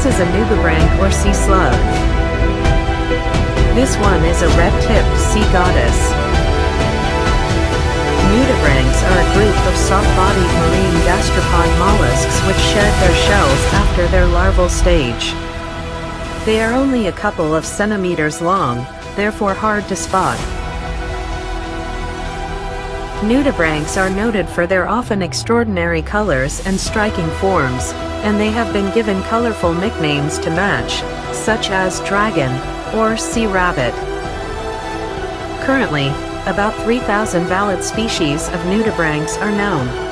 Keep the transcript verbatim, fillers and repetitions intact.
This is a nudibranch or sea slug. This one is a red-tipped sea goddess. Nudibranchs are a group of soft-bodied marine gastropod mollusks which shed their shells after their larval stage. They are only a couple of centimeters long, therefore hard to spot. Nudibranchs are noted for their often extraordinary colors and striking forms, and they have been given colorful nicknames to match, such as dragon or sea rabbit. Currently, about three thousand valid species of nudibranchs are known.